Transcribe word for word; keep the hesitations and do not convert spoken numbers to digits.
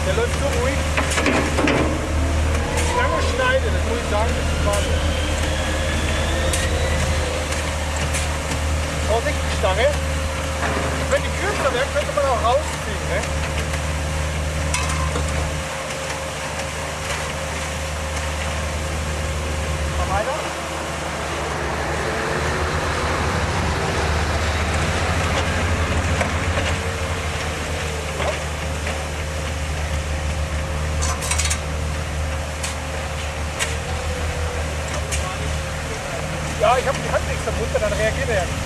Der läuft so ruhig. Lange Schneide, das muss ich sagen, das ist Wahnsinn. Vorsicht, die Stange. Wenn die kürzer wäre, könnte man auch rausziehen. Ne? Mal weiter. Ja, ich habe die Hand extra runter, dann reagiert er ja nicht.